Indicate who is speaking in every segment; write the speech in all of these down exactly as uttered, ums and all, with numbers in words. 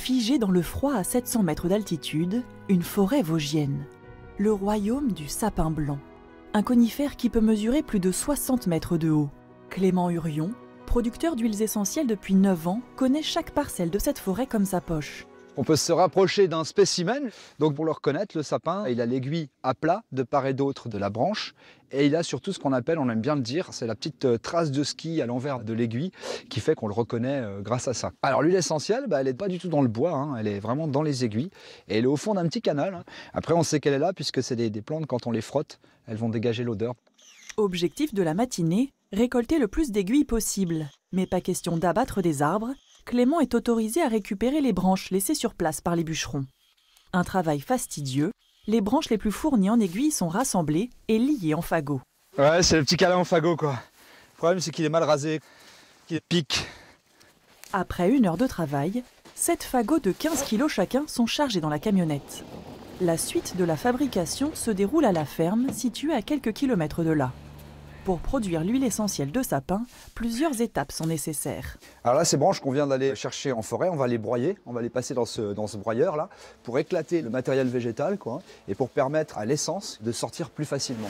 Speaker 1: Figée dans le froid à sept cents mètres d'altitude, une forêt vosgienne. Le royaume du sapin blanc. Un conifère qui peut mesurer plus de soixante mètres de haut. Clément Hurion, producteur d'huiles essentielles depuis neuf ans, connaît chaque parcelle de cette forêt comme sa poche.
Speaker 2: On peut se rapprocher d'un spécimen. Donc pour le reconnaître, le sapin, il a l'aiguille à plat de part et d'autre de la branche. Et il a surtout ce qu'on appelle, on aime bien le dire, c'est la petite trace de ski à l'envers de l'aiguille qui fait qu'on le reconnaît grâce à ça. Alors l'huile essentielle, bah, elle n'est pas du tout dans le bois, hein, elle est vraiment dans les aiguilles. Et elle est au fond d'un petit canal. Hein. Après on sait qu'elle est là puisque c'est des, des plantes, quand on les frotte, elles vont dégager l'odeur.
Speaker 1: Objectif de la matinée, récolter le plus d'aiguilles possible. Mais pas question d'abattre des arbres. Clément est autorisé à récupérer les branches laissées sur place par les bûcherons. Un travail fastidieux, les branches les plus fournies en aiguilles sont rassemblées et liées en fagots.
Speaker 2: Ouais, c'est le petit câlin en fagot quoi. Le problème c'est qu'il est mal rasé, qu'il pique.
Speaker 1: Après une heure de travail, sept fagots de quinze kilos chacun sont chargés dans la camionnette. La suite de la fabrication se déroule à la ferme située à quelques kilomètres de là. Pour produire l'huile essentielle de sapin, plusieurs étapes sont nécessaires.
Speaker 2: Alors là, ces branches qu'on vient d'aller chercher en forêt, on va les broyer, on va les passer dans ce, dans ce broyeur là, pour éclater le matériel végétal quoi, et pour permettre à l'essence de sortir plus facilement.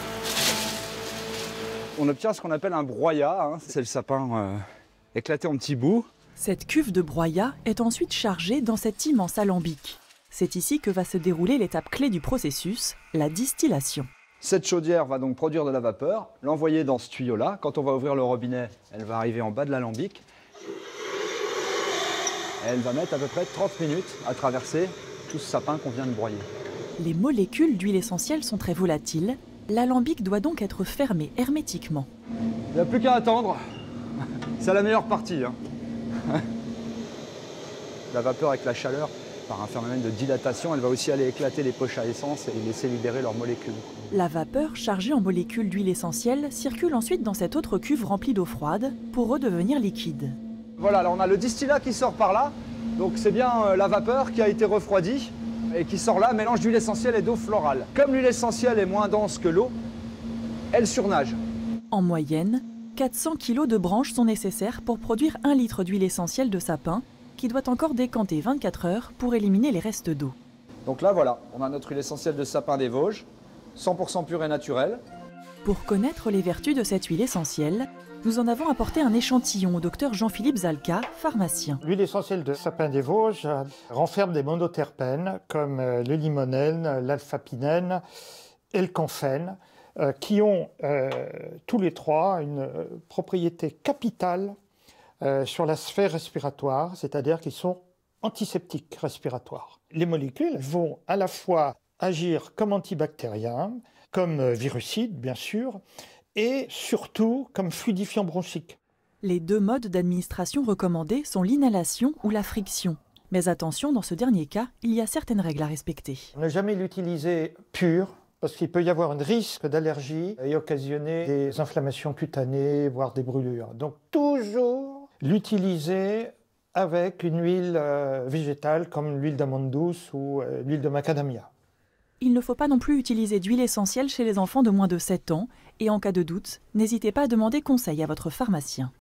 Speaker 2: On obtient ce qu'on appelle un broyat, hein. C'est le sapin euh, éclaté en petits bouts.
Speaker 1: Cette cuve de broyat est ensuite chargée dans cet immense alambic. C'est ici que va se dérouler l'étape clé du processus, la distillation.
Speaker 2: Cette chaudière va donc produire de la vapeur, l'envoyer dans ce tuyau-là. Quand on va ouvrir le robinet, elle va arriver en bas de l'alambic. Elle va mettre à peu près trente minutes à traverser tout ce sapin qu'on vient de broyer.
Speaker 1: Les molécules d'huile essentielle sont très volatiles. L'alambic doit donc être fermé hermétiquement.
Speaker 2: Il n'y a plus qu'à attendre. C'est la meilleure partie. Hein. La vapeur avec la chaleur, par un phénomène de dilatation, elle va aussi aller éclater les poches à essence et laisser libérer leurs molécules.
Speaker 1: La vapeur chargée en molécules d'huile essentielle circule ensuite dans cette autre cuve remplie d'eau froide pour redevenir liquide.
Speaker 2: Voilà, là on a le distillat qui sort par là. Donc c'est bien la vapeur qui a été refroidie et qui sort là, mélange d'huile essentielle et d'eau florale. Comme l'huile essentielle est moins dense que l'eau, elle surnage.
Speaker 1: En moyenne, quatre cents kilos de branches sont nécessaires pour produire un litre d'huile essentielle de sapin, qui doit encore décanter vingt-quatre heures pour éliminer les restes d'eau.
Speaker 2: Donc là voilà, on a notre huile essentielle de sapin des Vosges, cent pour cent pure et naturelle.
Speaker 1: Pour connaître les vertus de cette huile essentielle, nous en avons apporté un échantillon au docteur Jean-Philippe Zalka, pharmacien.
Speaker 3: L'huile essentielle de sapin des Vosges renferme des monoterpènes comme le limonène, l'alpha-pinène et le camphène, euh, qui ont euh, tous les trois une euh, propriété capitale Euh, sur la sphère respiratoire, c'est-à-dire qu'ils sont antiseptiques respiratoires. Les molécules vont à la fois agir comme antibactériens, comme euh, virucides bien sûr, et surtout comme fluidifiants bronchiques.
Speaker 1: Les deux modes d'administration recommandés sont l'inhalation ou la friction. Mais attention, dans ce dernier cas, il y a certaines règles à respecter.
Speaker 3: Ne jamais l'utiliser pur, parce qu'il peut y avoir un risque d'allergie et occasionner des inflammations cutanées, voire des brûlures. Donc toujours l'utiliser avec une huile euh, végétale comme l'huile d'amande douce ou euh, l'huile de macadamia.
Speaker 1: Il ne faut pas non plus utiliser d'huile essentielle chez les enfants de moins de sept ans et en cas de doute, n'hésitez pas à demander conseil à votre pharmacien.